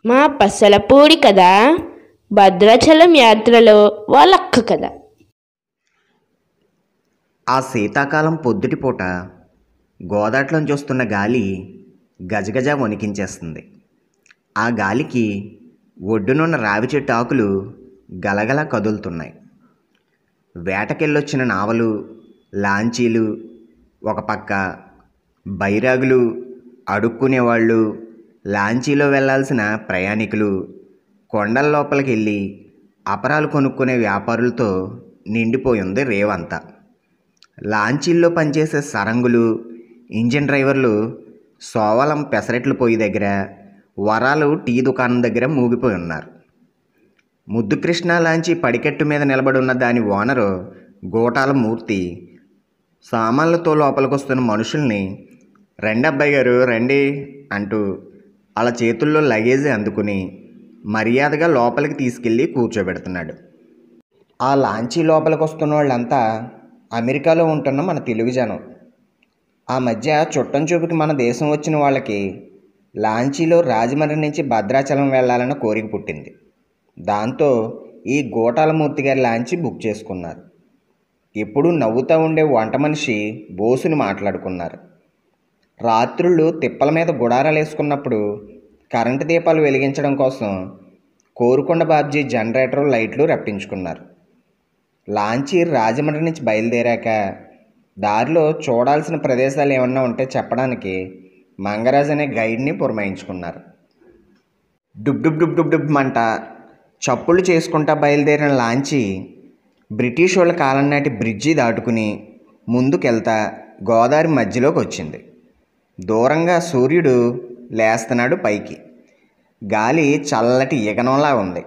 మా పసలపూడి కథ భద్రాచలం యాత్రలో వాళ్ళక్క కథ. ఆ శీతాకాలం పొద్దుటిపూట గోదాట్లోంచి వస్తున్న గాలి గజగజ వణికించేస్తుంది. ఆ గాలికి ఒడ్డునున్న రావి చెట్టు ఆకులు గలగల కదులుతున్నాయి. వేటకెళ్ళొచ్చిన నావలు, లాంచీలు ఒక పక్క, బైరాగులు, అడుక్కునేవాళ్ళు, లాంచీలో వెళ్లాల్సిన ప్రయాణికులు, కొండల లోపలికి వెళ్ళి అపరాలు కొనుక్కునే వ్యాపారులతో నిండిపోయింది రేవంతా. లాంచీల్లో పనిచేసే సరంగులు, ఇంజిన్ డ్రైవర్లు సోవలం పెసరెట్లు పొయ్యి దగ్గర, వరాలు టీ దుకాణం దగ్గర మూగిపోయి ఉన్నారు. ముద్దు కృష్ణ లాంచీ పడికెట్టు మీద నిలబడి ఉన్న దాని ఓనరు గోటాల మూర్తి సామాన్లతో లోపలికొస్తున్న మనుషుల్ని "రెండబ్బాయి గారు రండి" అంటూ వాళ్ళ చేతుల్లో లగేజీ అందుకుని మర్యాదగా లోపలికి తీసుకెళ్ళి కూర్చోబెడుతున్నాడు. ఆ లాంచీ లోపలికి వస్తున్న వాళ్ళంతా అమెరికాలో ఉంటున్న మన తెలుగు జనం. ఆ మధ్య చుట్టం చూపుకి మన దేశం వచ్చిన వాళ్ళకి లాంచీలో రాజమండ్రి నుంచి భద్రాచలం వెళ్ళాలన్న కోరిక పుట్టింది. దాంతో ఈ గోటాల మూర్తి గారి లాంచీ బుక్ చేసుకున్నారు. ఎప్పుడూ నవ్వుతూ ఉండే వంట మనిషి బోసుని మాట్లాడుకున్నారు. రాత్రుళ్ళు తిప్పల మీద గుడారాలు వేసుకున్నప్పుడు కరెంటు దీపాలు వెలిగించడం కోసం కోరుకొండ బాబ్జీ జనరేటరు, లైట్లు రప్పించుకున్నారు. లాంచీ రాజమండ్రి నుంచి బయలుదేరాక దారిలో చూడాల్సిన ప్రదేశాలు ఏమన్నా ఉంటే చెప్పడానికి మంగరాజ్ అనే గైడ్ని పురమాయించుకున్నారు. డుబ్ డుబ్ డుబ్ డుబ్ డుబ్ మంట చప్పుళ్ళు చేసుకుంటా బయలుదేరిన లాంచీ బ్రిటిష్ వాళ్ళ కాలం నాటి బ్రిడ్జి దాటుకుని ముందుకెళ్తా గోదావరి మధ్యలోకి వచ్చింది. దూరంగా సూర్యుడు లేస్తున్నాడు పైకి. గాలి చల్లటి ఇగనంలా ఉంది.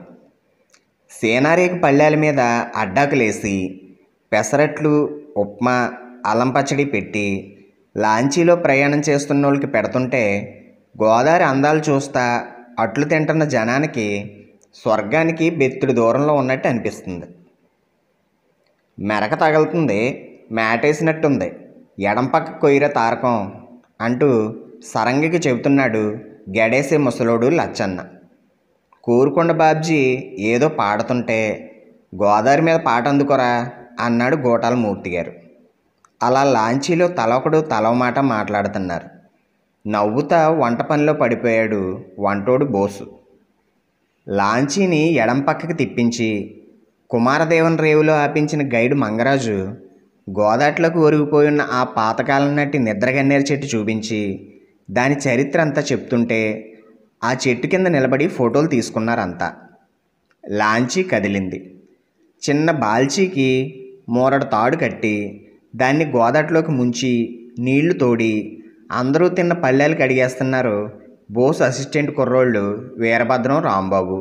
సేనారేకు పళ్ళాల మీద అడ్డాకులేసి పెసరట్లు, ఉప్మా, అల్లం పచ్చడి పెట్టి లాంచీలో ప్రయాణం చేస్తున్న వాళ్ళకి పెడుతుంటే గోదావరి అందాలు చూస్తా అట్లు తింటున్న జనానికి స్వర్గానికి బెత్తుడు దూరంలో ఉన్నట్టు అనిపిస్తుంది. మెరక తగులుతుంది, మేటేసినట్టుంది, ఎడం పక్క కొయ్యర తారకం అంటూ సరంగికి చెబుతున్నాడు గడేసే ముసలోడు లచ్చన్న. కోరుకొండ బాబ్జీ ఏదో పాడుతుంటే "గోదావరి మీద పాట అందుకోరా" అన్నాడు గోటాల మూర్తి గారు. అలా లాంచీలో తలొకడు తలవ మాట మాట్లాడుతున్నారు. నవ్వుతా వంట పనిలో పడిపోయాడు వంటోడు బోసు. లాంచీని ఎడం పక్కకి తిప్పించి కుమారదేవన్ రేవులో ఆపించిన గైడు మంగరాజు గోదాట్లోకి ఒరిగిపోయిన ఆ పాతకాలం నాటి నిద్రగన్నేరు చెట్టు చూపించి దాని చరిత్ర అంతా చెప్తుంటే ఆ చెట్టు కింద నిలబడి ఫోటోలు తీసుకున్నారంతా. లాంచీ కదిలింది. చిన్న బాల్చీకి మూరడు తాడు కట్టి దాన్ని గోదాట్లోకి ముంచి నీళ్లు తోడి అందరూ తిన్న పళ్ళేలు కడిగేస్తున్నారు బోసు అసిస్టెంట్ కుర్రోళ్ళు వీరభద్రం, రాంబాబు.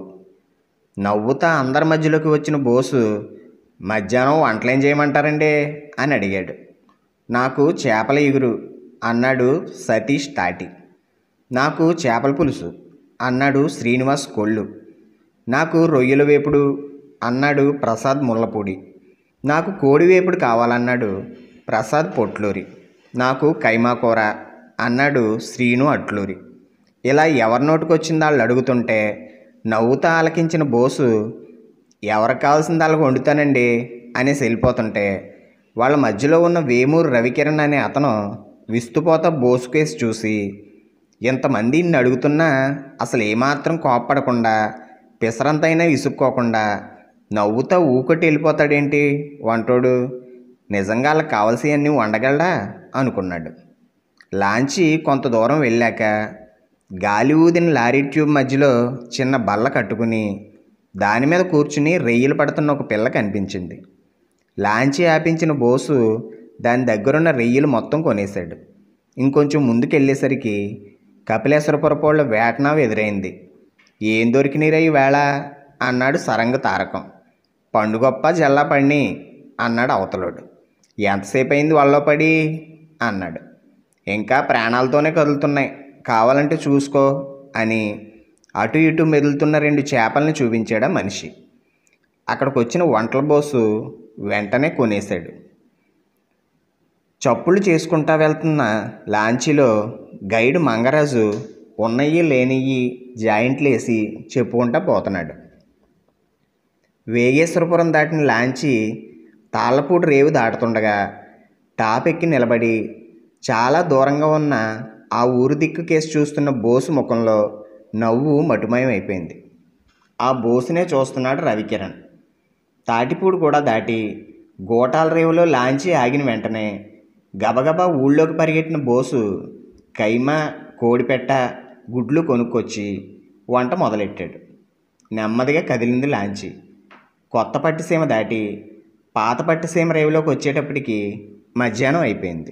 నవ్వుతా అందరి మధ్యలోకి వచ్చిన బోసు "మధ్యాహ్నం వంటలేం చేయమంటారండి" అని అడిగాడు. "నాకు చేపల ఇగురు" అన్నాడు సతీష్ తాటి. "నాకు చేపల పులుసు" అన్నాడు శ్రీనివాస్ కొళ్ళు. "నాకు రొయ్యల వేపుడు" అన్నాడు ప్రసాద్ ముళ్ళపూడి. "నాకు కోడి వేపుడు కావాలన్నాడు ప్రసాద్ పొట్లూరి. "నాకు కైమా కూర" అన్నాడు శ్రీను అట్లూరి. ఇలా ఎవరి నోటికొచ్చింది వాళ్ళు అడుగుతుంటే నవ్వుతా ఆలకించిన బోసు "ఎవరికి కావాల్సింది వాళ్ళకి వండుతానండి" అనేసి వెళ్ళిపోతుంటే వాళ్ళ మధ్యలో ఉన్న వేమూరు రవికిరణ్ అనే అతను విస్తుపోతా బోసు కేసు చూసి ఇంతమంది ఇన్ని అడుగుతున్నా అసలు ఏమాత్రం కోప్పడకుండా పిసరంతైనా విసుక్కోకుండా నవ్వుతా ఊకొట్టి వెళ్ళిపోతాడేంటి వంటోడు, నిజంగా వాళ్ళకి కావాల్సినవన్నీ వండగలడా అనుకున్నాడు. లాంచీ కొంత దూరం వెళ్ళాక గాలి ఊదిన లారీ ట్యూబ్ మధ్యలో చిన్న బల్ల కట్టుకుని దాని మీద కూర్చుని రెయ్యలు పడుతున్న ఒక పిల్ల కనిపించింది. లాంచీ ఆపించిన బోసు దాని దగ్గరున్న రెయ్యలు మొత్తం కొనేశాడు. ఇంకొంచెం ముందుకెళ్ళేసరికి కపిలేశ్వరపురపోళ్ళ వేటనావు ఎదురైంది. "ఏం దొరికినీరయ్యి వేళ" అన్నాడు సరంగ తారకం. "పండుగొప్ప జల్లా పడిని" అన్నాడు అవతలోడు. "ఎంతసేపు అయింది వల్లో పడి" అన్నాడు. "ఇంకా ప్రాణాలతోనే కదులుతున్నాయి, కావాలంటే చూసుకో" అని అటు ఇటు మెదులుతున్న 2 చేపల్ని చూపించాడా మనిషి. అక్కడికి వచ్చిన వంటల బోసు వెంటనే కొనేశాడు. చప్పుళ్ళు చేసుకుంటా వెళ్తున్న లాంచీలో గైడ్ మంగరాజు ఉన్నయ్యి లేనియ్యి జాయింట్లు వేసి చెప్పుకుంటా పోతున్నాడు. వేగేశ్వరపురం దాటిన లాంచి తాళ్ళపూడి రేవు దాటుతుండగా టాప్ ఎక్కి నిలబడి చాలా దూరంగా ఉన్న ఆ ఊరు దిక్కు కేసి చూస్తున్న బోసు ముఖంలో నవ్వు మటుమయం అయిపోయింది. ఆ బోసునే చూస్తున్నాడు రవికిరణ్. తాటిపూడి కూడా దాటి గోటాల రేవులో లాంచి ఆగిన వెంటనే గబగబా ఊళ్ళోకి పరిగెట్టిన బోసు కైమా, కోడిపెట్ట, గుడ్లు కొనుక్కొచ్చి వంట మొదలెట్టాడు. నెమ్మదిగా కదిలింది లాంచి. కొత్త పట్టిసీమ దాటి పాత పట్టిసీమ రేవులోకి వచ్చేటప్పటికి మధ్యాహ్నం అయిపోయింది.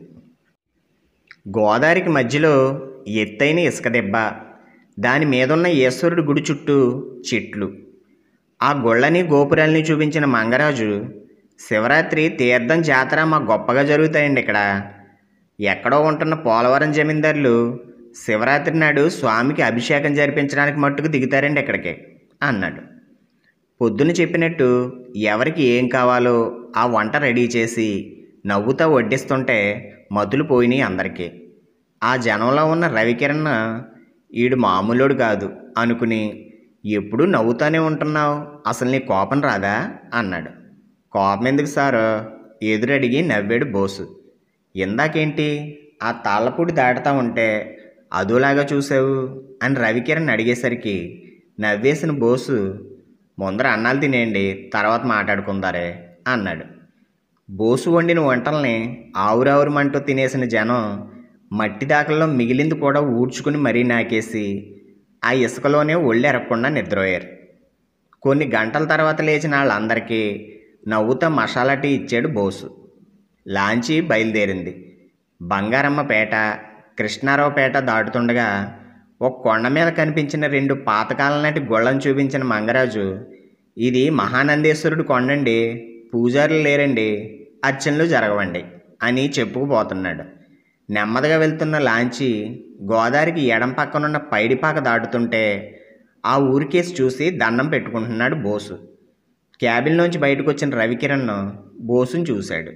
గోదావరికి మధ్యలో ఎత్తైన ఇసుక దెబ్బ, దాని మీదున్న ఈశ్వరుడి గుడి చుట్టూ చెట్లు. ఆ గుళ్ళని గోపురాల్ని చూపించిన మంగరాజు, శివరాత్రి తీర్థం జాతర మా గొప్పగా జరుగుతాయండి ఇక్కడ. ఎక్కడో ఉంటున్న పోలవరం జమీందారులు శివరాత్రి నాడు స్వామికి అభిషేకం జరిపించడానికి మట్టుకు దిగుతారండి ఇక్కడికి అన్నాడు. పొద్దున చెప్పినట్టు ఎవరికి ఏం కావాలో ఆ వంట రెడీ చేసి నవ్వుతా వడ్డిస్తుంటే మతులు పోయినాయి అందరికీ. ఆ జనంలో ఉన్న రవికిరణ్ ఈడు మామూలుడు కాదు అనుకుని, ఎప్పుడూ నవ్వుతానే ఉంటున్నావు, అసలు నీ కోపం రాదా అన్నాడు. కోపం ఎందుకు సారు ఎదురడిగి నవ్వాడు బోసు. ఇందాకేంటి ఆ తాళ్ళపూడి దాటుతా ఉంటే అదోలాగా చూసావు అని రవికిరణ్ అడిగేసరికి నవ్వేసిన బోసు, ముందర అన్నాలు తినేయండి, తర్వాత మాట్లాడుకుందారే అన్నాడు. బోసు వండిన వంటల్ని ఆవురావురమంటూ తినేసిన జనం మట్టి దాకల్లో మిగిలింది కూడా ఊడ్చుకుని మరీ నాకేసి ఆ ఇసుకలోనే ఒళ్ళెరగకుండా నిద్రపోయారు. కొన్ని గంటల తర్వాత లేచిన వాళ్ళందరికీ నవ్వుతా మసాలా టీ ఇచ్చాడు బోసు. లాంచీ బయలుదేరింది. బంగారమ్మపేట, కృష్ణారావుపేట దాటుతుండగా ఒక కొండ మీద కనిపించిన 2 పాతకాలం నాటి గొళ్ళను చూపించిన మంగరాజు, ఇది మహానందేశ్వరుడు కొండండి, పూజారులు లేరండి, అర్చనలు జరగవండి అని చెప్పుకుపోతున్నాడు. నెమ్మదిగా వెళ్తున్న లాంచి గోదావరికి ఎడం పక్కనున్న పైడిపాక దాటుతుంటే ఆ ఊరికేసి చూసి దండం పెట్టుకుంటున్నాడు బోసు. క్యాబిన్లోంచి బయటకు వచ్చిన రవికిరణ్ బోసుని చూశాడు.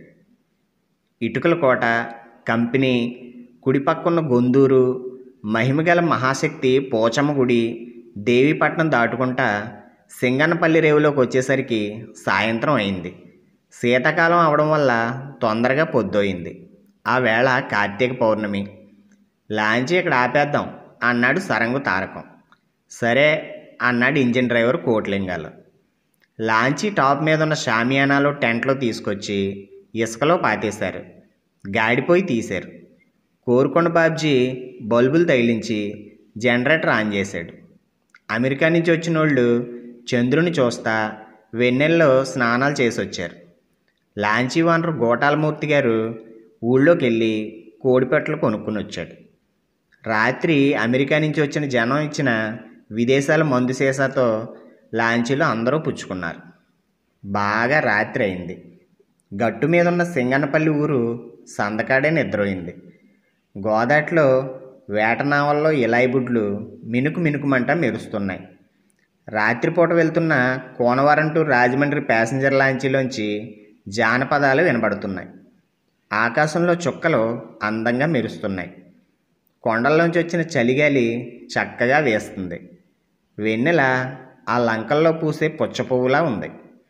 ఇటుకల కోట, కంపెనీ, కుడిపక్కున్న గొందూరు, మహిమగల మహాశక్తి పోచమ్మ గుడి, దేవీపట్నం దాటుకుంటా సింగన్నపల్లి రేవులోకి వచ్చేసరికి సాయంత్రం అయింది. శీతాకాలం అవడం వల్ల తొందరగా పొద్దోయింది. ఆ వేళ కార్తీక పౌర్ణమి. లాంచి ఇక్కడ ఆపేద్దాం అన్నాడు సరంగు తారకం. సరే అన్నాడు ఇంజిన్ డ్రైవర్ కోట్లింగాలు. లాంచీ టాప్ మీద ఉన్న షామియానాలో టెంట్లో తీసుకొచ్చి ఇసుకలో పాతేశారు. గాడిపోయి తీశారు. కోరుకొండ బాబ్జీ బల్బులు తగిలించి జనరేటర్ ఆన్ చేశాడు. అమెరికా నుంచి వచ్చిన వాళ్ళు చంద్రుని చూస్తా వెన్నెల్లో స్నానాలు చేసి వచ్చారు. లాంచీ ఓనర్ గోటాలమూర్తి గారు ఊళ్ళోకి వెళ్ళి కోడిపెట్టలు కొనుక్కుని వచ్చాడు. రాత్రి అమెరికా నుంచి వచ్చిన జనం ఇచ్చిన విదేశాల మందు సీసాతో లాంచీలో అందరూ పుచ్చుకున్నారు. బాగా రాత్రి అయింది. గట్టు మీద ఉన్న సింగన్నపల్లి ఊరు సందకాడే నిద్రపోయింది. గోదాట్లో వేటనావల్లో ఇలాయిబుడ్లు మినుకు మినుకుమంట మెరుస్తున్నాయి. రాత్రిపూట వెళ్తున్న కోనవరం టు రాజమండ్రి ప్యాసింజర్ లాంచీలోంచి జానపదాలు వినబడుతున్నాయి. ఆకాశంలో చుక్కలు అందంగా మెరుస్తున్నాయి. కొండల్లోంచి వచ్చిన చలిగాలి చక్కగా వేస్తుంది. వెన్నెల ఆ లంకల్లో పూసే పుచ్చపువ్వులా ఉంది.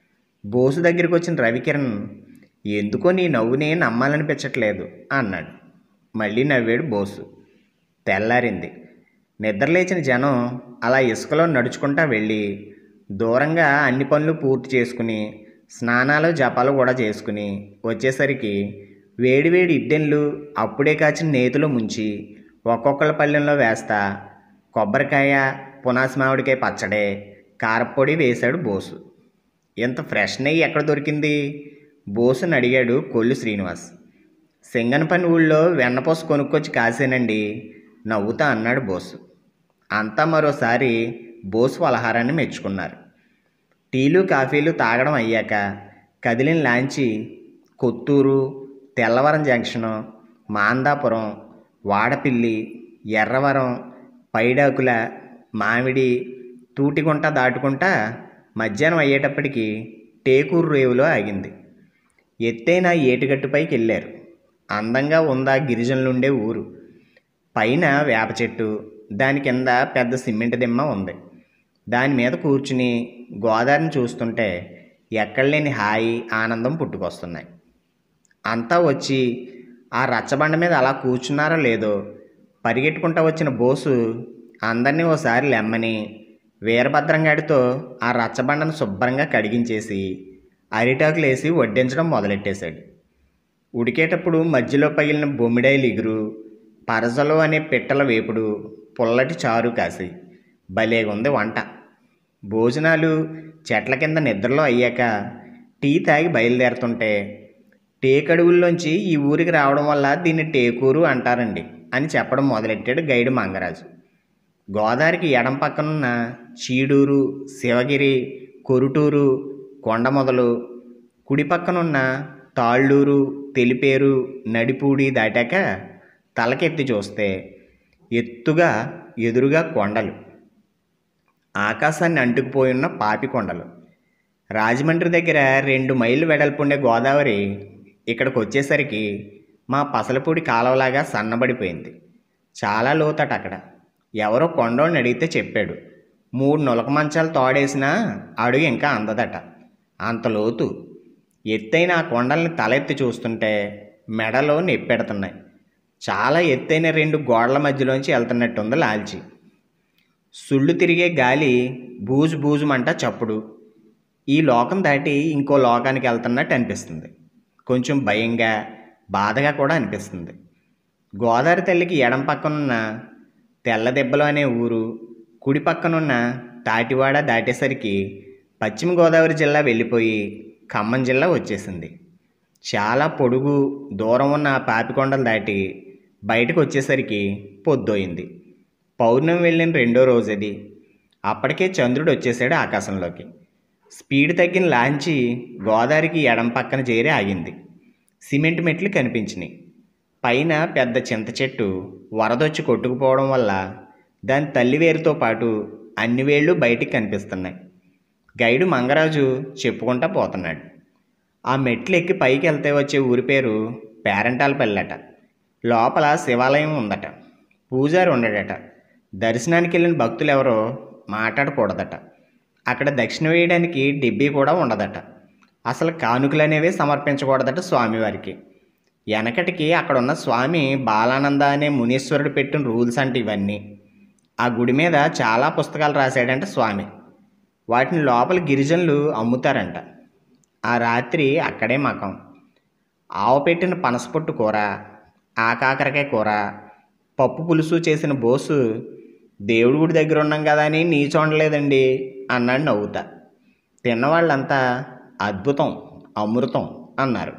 బోసు దగ్గరికి వచ్చిన రవికిరణ్, ఎందుకో నీ నవ్వుని నమ్మాలనిపించట్లేదు అన్నాడు. మళ్ళీ నవ్వాడు బోసు. తెల్లారింది. నిద్రలేచిన జనం అలా ఇసుకలో నడుచుకుంటా వెళ్ళి దూరంగా అన్ని పనులు పూర్తి చేసుకుని స్నానాలు జపాలు కూడా చేసుకుని వచ్చేసరికి వేడివేడి ఇడ్డెన్లు అప్పుడే కాచిన నేతిలో ముంచి ఒక్కొక్కళ్ళ పళ్ళెంలో వేస్తా కొబ్బరికాయ, పునాసి మామిడికాయ పచ్చడే, కారపొడి వేశాడు బోసు. ఇంత ఫ్రెష్ నెయ్యి ఎక్కడ దొరికింది బోసుని అడిగాడు కొల్లు శ్రీనివాస్. సింగనపల్లి ఊళ్ళో వెన్నపూస కొనుక్కొచ్చి కాసేనండి నవ్వుతా అన్నాడు బోసు. అంతా మరోసారి బోసు పలహారాన్ని మెచ్చుకున్నారు. టీలు కాఫీలు తాగడం అయ్యాక కదిలిన లాంచి కొత్తూరు, తెల్లవరం జంక్షను, మాందాపురం, వాడపిల్లి, ఎర్రవరం, పైడాకుల, మామిడి, తూటిగుంట దాటుకుంటా మధ్యాహ్నం అయ్యేటప్పటికి టేకూరు రేవులో ఆగింది. ఎత్తైన ఏటిగట్టుపైకి వెళ్ళారు. అందంగా ఉందా గిరిజనులుండే ఊరు. పైన వేప చెట్టు, దాని కింద పెద్ద సిమెంట్ దిమ్మ ఉంది. దాని మీద కూర్చుని గోదావరిని చూస్తుంటే ఎక్కడలేని హాయి, ఆనందం పుట్టుకొస్తున్నాయి. అంతా వచ్చి ఆ రచ్చబండ మీద అలా కూర్చున్నారో లేదో పరిగెట్టుకుంటూ వచ్చిన బోసు అందరినీ ఓసారి లెమ్మని వీరభద్రంగాడితో ఆ రచ్చబండను శుభ్రంగా కడిగించేసి అరిటాకులేసి వడ్డించడం మొదలెట్టేశాడు. ఉడికేటప్పుడు మధ్యలో పగిలిన బొమ్మిడాయిలు ఇగురు, పరసలు అనే పిట్టల వేపుడు, పుల్లటి చారు కాసి భలేగుంది వంట. భోజనాలు చెట్ల కింద నిద్రలో అయ్యాక టీ తాగి బయలుదేరుతుంటే టేకడుగుల్లోంచి ఈ ఊరికి రావడం వల్ల దీన్ని టేకూరు అంటారండి అని చెప్పడం మొదలెట్టాడు గైడు మంగరాజు. గోదావరికి ఎడం పక్కనున్న చీడూరు, శివగిరి, కొరుటూరు కొండమొదలు, కుడి పక్కనున్న తాళ్ళూరు, తెలిపేరు, నడిపూడి దాటాక తలకెత్తి చూస్తే ఎత్తుగా ఎదురుగా కొండలు, ఆకాశాన్ని అంటుకుపోయున్న పాపి కొండలు. రాజమండ్రి దగ్గర 2 మైళ్ళు వెడల్పుండే గోదావరి ఇక్కడికి వచ్చేసరికి మా పసలపూడి కాలువలాగా సన్నబడిపోయింది. చాలా లోతట అక్కడ. ఎవరో కొండోని అడిగితే చెప్పాడు, 3 నులక మంచాలు తోడేసినా అడుగు ఇంకా అందదట, అంత లోతు. ఎత్తైన ఆ కొండల్ని తలెత్తి చూస్తుంటే మెడలో నొప్పెడుతున్నాయి. చాలా ఎత్తైన 2 గోడల మధ్యలోంచి వెళ్తున్నట్టుంది లాల్చి. సుళ్ళు తిరిగే గాలి బూజు బూజుమంట చప్పుడు. ఈ లోకం దాటి ఇంకో లోకానికి వెళ్తున్నట్టు అనిపిస్తుంది. కొంచెం భయంగా, బాధగా కూడా అనిపిస్తుంది. గోదావరి తల్లికి ఎడం పక్కనున్న తెల్లదెబ్బలు అనే ఊరు, కుడి పక్కనున్న తాటివాడ దాటేసరికి పశ్చిమ గోదావరి జిల్లా వెళ్ళిపోయి ఖమ్మం జిల్లా వచ్చేసింది. చాలా పొడుగు దూరం ఉన్న ఆ పాపికొండలు దాటి బయటకు వచ్చేసరికి పొద్దోయింది. పౌర్ణమి వెళ్ళిన 2వ రోజు. అప్పటికే చంద్రుడు వచ్చేసాడు ఆకాశంలోకి. స్పీడ్ తగ్గిన లాంచి గోదావరికి ఎడం పక్కన చేరి ఆగింది. సిమెంట్ మెట్లు కనిపించినాయి. పైన పెద్ద చింత చెట్టు వరదొచ్చి కొట్టుకుపోవడం వల్ల దాని తల్లి వేరుతో పాటు అన్ని వేళ్ళు బయటికి కనిపిస్తున్నాయి. గైడు మంగరాజు చెప్పుకుంటా పోతున్నాడు. ఆ మెట్లు ఎక్కి పైకి వెళ్తే వచ్చే ఊరి పేరు పేరంటాలపల్లెట. లోపల శివాలయం ఉందట, పూజారి ఉండడట. దర్శనానికి వెళ్ళిన భక్తులు ఎవరో మాట్లాడకూడదట. అక్కడ దక్షిణ వేయడానికి డిబ్బీ కూడా ఉండదట. అసలు కానుకలు అనేవి సమర్పించకూడదట స్వామివారికి. వెనకటికి అక్కడున్న స్వామి బాలానంద అనే మునీశ్వరుడు పెట్టిన రూల్స్ అంటే ఇవన్నీ. ఆ గుడి మీద చాలా పుస్తకాలు రాశాడంట స్వామి. వాటిని లోపల గిరిజనులు అమ్ముతారంట. ఆ రాత్రి అక్కడే మకం. ఆవు పెట్టిన పనసపొట్టు కూర, ఆకాకరకాయ కూర, పప్పు పులుసు చేసిన బోసు దేవుడి గుడి దగ్గర ఉన్నాం కదా అని నీ చూడలేదండి అన్నాడు నవ్వుతా. తిన్నవాళ్ళంతా అద్భుతం, అమృతం అన్నారు.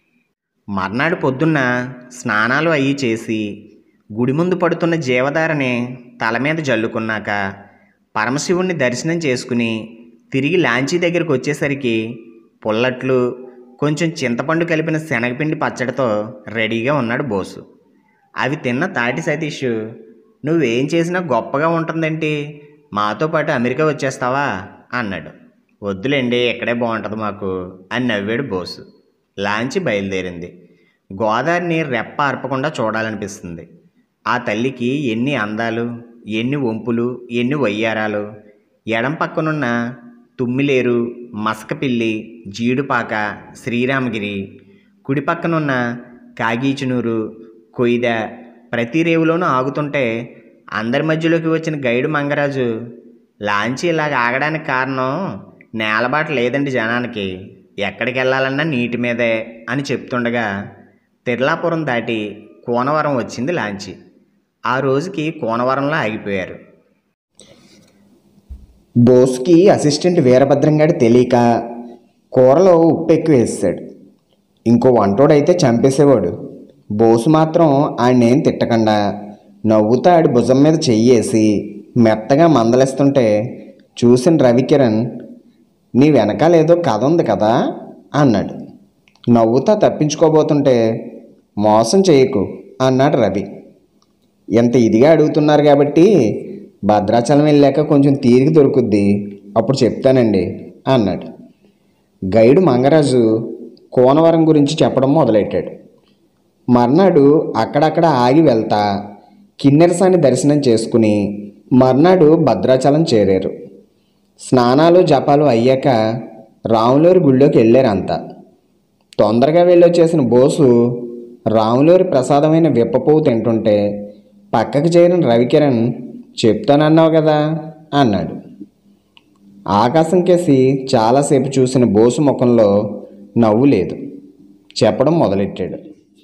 మర్నాడు పొద్దున్న స్నానాలు అయ్యి చేసి గుడి ముందు పడుతున్న జీవధారని తల మీద జల్లుకున్నాక పరమశివుణ్ణి దర్శనం చేసుకుని తిరిగి లాంచీ దగ్గరికి వచ్చేసరికి పుల్లట్లు, కొంచెం చింతపండు కలిపిన శనగపిండి పచ్చడితో రెడీగా ఉన్నాడు బోసు. అవి తిన్న తాటి సతీష్, నువ్వేం చేసినా గొప్పగా ఉంటుందేంటి, మాతో పాటు అమెరికా వచ్చేస్తావా అన్నాడు. వద్దులేండి, ఇక్కడే బాగుంటుంది మాకు అని నవ్వాడు బోసు. లాంచి బయలుదేరింది. గోదావరిని రెప్ప అర్పకుండా చూడాలనిపిస్తుంది. ఆ తల్లికి ఎన్ని అందాలు, ఎన్ని వంపులు, ఎన్ని వయ్యారాలు. ఎడం పక్కనున్న తుమ్మిలేరు, మసకపిల్లి, జీడుపాక, శ్రీరామగిరి, కుడి పక్కనున్న కాగీచునూరు, కొయిద ప్రతి రేవులోనూ ఆగుతుంటే అందరి మధ్యలోకి వచ్చిన గైడు మంగరాజు, లాంచి ఇలాగ ఆగడానికి కారణం నేలబాట లేదండి జనానికి, ఎక్కడికి వెళ్ళాలన్నా నీటి మీదే అని చెప్తుండగా తిర్లాపురం దాటి కోనవరం వచ్చింది లాంచి. ఆ రోజుకి కోనవరంలో ఆగిపోయారు. బోస్కి అసిస్టెంట్ వీరభద్రంగాడు తెలియక కూరలో ఉప్పు ఎక్కువ వేసాడు. ఇంకో వంటోడైతే చంపేసేవాడు. బోసు మాత్రం ఆడినేం తిట్టకుండా నవ్వుతా ఆడి భుజం మీద చెయ్యేసి మెత్తగా మందలిస్తుంటే చూసిన రవికిరణ్, నీ వెనకాలేదో కథ ఉంది కదా అన్నాడు. నవ్వుతా తప్పించుకోబోతుంటే, మోసం చేయకు అన్నాడు రవి. ఎంత ఇదిగా అడుగుతున్నారు కాబట్టి భద్రాచలం వెళ్ళాక కొంచెం తీరిక దొరుకుద్ది, అప్పుడు చెప్తానండి అన్నాడు. గైడు మంగరాజు కోనవరం గురించి చెప్పడం మొదలెట్టాడు. మర్నాడు అక్కడక్కడ ఆగి వెళ్తా కిన్నెరసాని దర్శనం చేసుకుని మర్నాడు భద్రాచలం చేరారు. స్నానాలు జపాలు అయ్యాక రాములూరి గుళ్ళోకి వెళ్ళారంతా. తొందరగా వెళ్ళొచ్చేసిన బోసు రాములూరి ప్రసాదమైన విప్పపువ్వు తింటుంటే పక్కకు చేరిన రవికిరణ్ చెప్తానన్నావు కదా అన్నాడు. ఆకాశం కేసి చాలాసేపు చూసిన బోసు ముఖంలో నవ్వు లేదు. చెప్పడం మొదలెట్టాడు.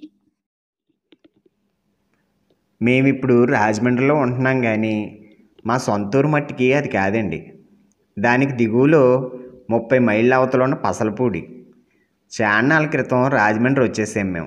మేమిప్పుడు రాజమండ్రిలో ఉంటున్నాం, కానీ మా సొంతూరు మట్టికి అది కాదండి. దానికి దిగువలో 30 మైళ్ళ అవతల ఉన్న పసలపూడి. చాన్నాళ్ళ క్రితం రాజమండ్రి వచ్చేసాం మేము.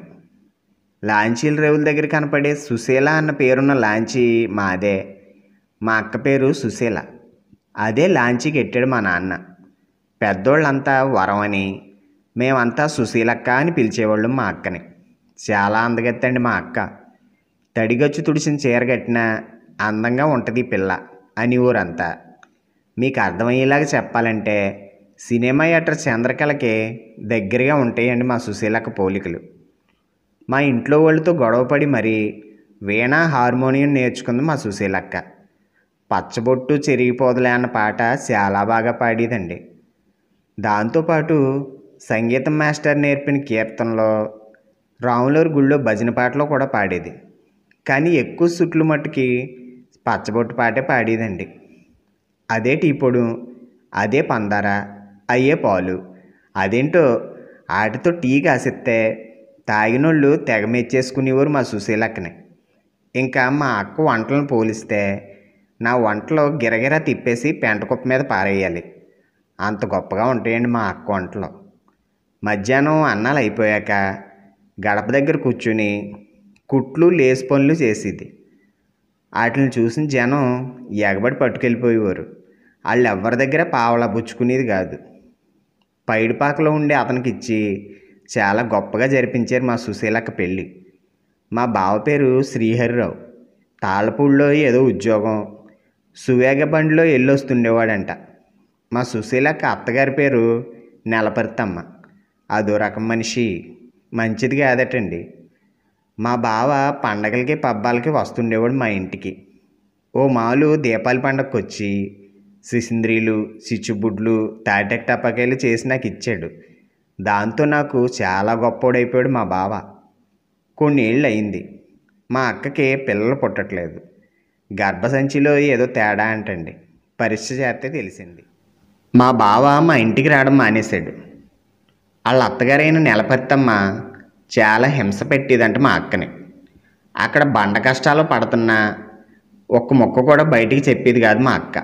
లాంచీల రేవుల దగ్గర కనపడే సుశీల అన్న పేరున్న లాంచీ మాదే. మా అక్క పేరు సుశీల. అదే లాంచీకి ఎట్టాడు మా నాన్న. పెద్దోళ్ళంతా వరం అని, మేమంతా సుశీలక్క అని పిలిచేవాళ్ళం మా అక్కని. చాలా అందగత్తండి మా అక్క. తడిగచ్చు తుడిసిన చీర కట్టినా అందంగా ఉంటుంది పిల్ల అని ఊరంతా. మీకు అర్థమయ్యేలాగా చెప్పాలంటే సినిమా యాత్ర చంద్రకళకి దగ్గరగా ఉంటాయండి మా సుశీలక్క పోలికలు. మా ఇంట్లో వాళ్ళతో గొడవపడి మరీ వీణా హార్మోనియం నేర్చుకుంది మా సుశీలక్క. పచ్చబొట్టు చెరిగిపోదులే అన్న పాట చాలా బాగా పాడేదండి. దాంతోపాటు సంగీతం మాస్టర్ నేర్పిన కీర్తనలో, రాములూరి గుళ్ళో భజన పాటలో కూడా పాడేది. కానీ ఎక్కువ సుట్లు మట్టుకి పచ్చబొట్టు పాటే పాడేదండి. అదే టీ పొడు, అదే పందార, అయ్యే పాలు. అదేంటో వాటితో టీ కాసిస్తే తాగినోళ్ళు తెగ మెచ్చేసుకునేవారు మా సుశీలక్కని. ఇంకా మా అక్క వంటలను పోలిస్తే నా వంటలో గిరగిరా తిప్పేసి పెంటకుప్ప మీద పారేయాలి. అంత గొప్పగా ఉంటాయండి మా అక్క వంటలు. మధ్యాహ్నం అన్నాలు అయిపోయాక గడప దగ్గర కూర్చుని కుట్లు లేసు పనులు చేసేది. వాటిని చూసిన జనం ఎగబడి పట్టుకెళ్ళిపోయేవారు. వాళ్ళు ఎవరి దగ్గర పావలా పుచ్చుకునేది కాదు. పైడిపాకలో ఉండే అతనికి ఇచ్చి చాలా గొప్పగా జరిపించారు మా సుశీలక్క పెళ్ళి. మా బావ పేరు శ్రీహరిరావు. తాళ్ళపూడిలో ఏదో ఉద్యోగం, సువేగ బండిలో వెళ్ళొస్తుండేవాడంట. మా సుశీలక్క అత్తగారి పేరు నెలపర్తమ్మ. అదో రకం మనిషి, మంచిది కాదటండి. మా బావ పండగలకి పబ్బాలకి వస్తుండేవాడు మా ఇంటికి. ఓ మాలు దీపావళి పండగకి వచ్చి సిసింద్రీలు, చిచ్చుబుడ్లు, తాటెక్ టపాకాయలు చేసి నాకు ఇచ్చాడు. దాంతో నాకు చాలా గొప్పోడైపోయాడు మా బావ. కొన్నేళ్ళు అయింది. మా అక్కకి పిల్లలు పుట్టట్లేదు. గర్భసంచిలో ఏదో తేడా అంటండి. పరీక్ష చేస్తే తెలిసింది. మా బావ మా ఇంటికి రావడం మానేశాడు. వాళ్ళ అత్తగారైన నెలపర్తమ్మ చాలా హింస పెట్టేదంట మా అక్కని. అక్కడ బండ కష్టాలు పడుతున్నా ఒక్క మొక్క కూడా బయటికి చెప్పేది కాదు మా అక్క.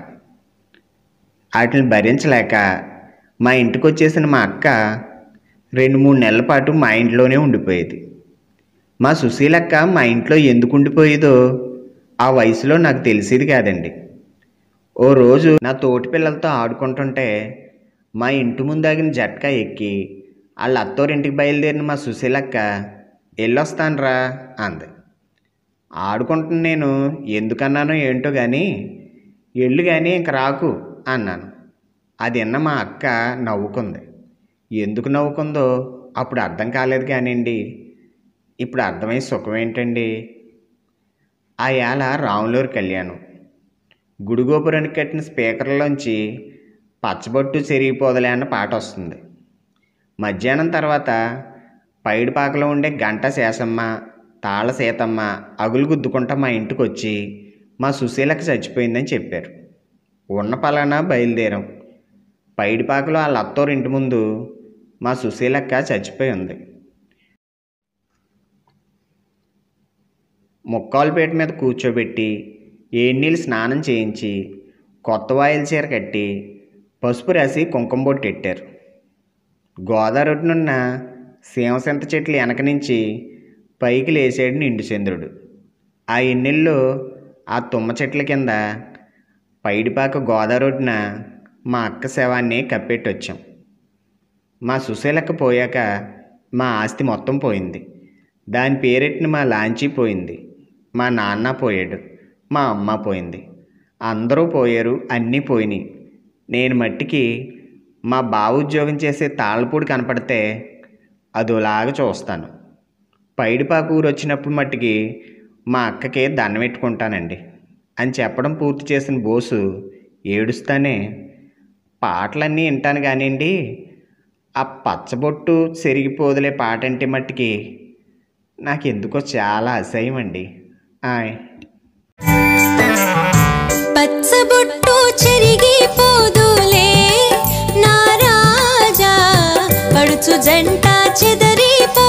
వాటిని భరించలేక మా ఇంటికి వచ్చేసిన మా అక్క 2-3 నెలల పాటు మా ఇంట్లోనే ఉండిపోయేది. మా సుశీలక్క మా ఇంట్లో ఎందుకు ఉండిపోయేదో ఆ వయసులో నాకు తెలిసేది కాదండి. ఓ రోజు నా తోటి పిల్లలతో ఆడుకుంటుంటే మా ఇంటి ముందాగిన జట్కా ఎక్కి వాళ్ళ అత్తోరింటికి బయలుదేరిన మా సుశీలక్క వెళ్ళొస్తానరా అంది. ఆడుకుంటున్న నేను ఎందుకన్నానో ఏంటో కానీ ఎళ్ళు కానీ ఇంక రాకు అన్నాను. అది విన్న మా అక్క నవ్వుకుంది. ఎందుకు నవ్వుకుందో అప్పుడు అర్థం కాలేదు కానివ్వండి, ఇప్పుడు అర్థమై సుఖం ఏంటండి. ఆ ఏళ రాములూరి కళ్యాణం. గుడిగోపురానికి కట్టిన స్పీకర్లోంచి పచ్చబొట్టు చెరిగిపోదలే అన్న పాట వస్తుంది. మధ్యాహ్నం తర్వాత పైడిపాకలో ఉండే గంట శేషమ్మ, తాళ సీతమ్మ అగులు గుద్దుకుంటా మా ఇంటికి వచ్చి మా సుశీలకి చచ్చిపోయిందని చెప్పారు. ఉన్న పలానా బయలుదేరాం. పైడిపాకలో వాళ్ళ అత్తోరింటి ముందు మా సుశీలక్క చచ్చిపోయి ఉంది. ముక్కాలుపేట మీద కూర్చోబెట్టి ఏన్నీళ్ళు స్నానం చేయించి కొత్త వాయిల చీర కట్టి పసుపు రాసి కుంకుమ బొట్టు పెట్టారు. గోదావరినున్న సీమసింత చెట్లు వెనక నుంచి పైకి లేచాడు నిండు చంద్రుడు. ఆ ఎన్నెల్లో ఆ తుమ్మ చెట్ల కింద పైడిపాక గోదావరిన మా అక్క శవాన్ని కప్పెట్టొచ్చాం. మా సుశీలక్క పోయాక మా ఆస్తి మొత్తం పోయింది. దాని పేరెట్టిన మా లాంచీ పోయింది. మా నాన్న పోయాడు. మా అమ్మ పోయింది. అందరూ పోయారు. అన్నీ పోయినాయి. నేను మట్టికి మా బావ ఉద్యోగం చేసే తాళ్ళపూడి కనపడితే అదోలాగా చూస్తాను. పైడిపాకు ఊరు వచ్చినప్పుడు మట్టికి మా అక్కకి దండం పెట్టుకుంటానండి అని చెప్పడం పూర్తి చేసిన బోసు ఏడుస్తానే, పాటలన్నీ వింటాను కానివ్వండి, ఆ పచ్చబొట్టు చెరిగిపోదులే పాట అంటే మట్టికి నాకెందుకో చాలా అసహ్యం అండి. ఆయ్ పచ్చబొట్టు చెరిగిపోదులే నా రాజా, పడుచు జంట చెదరిపో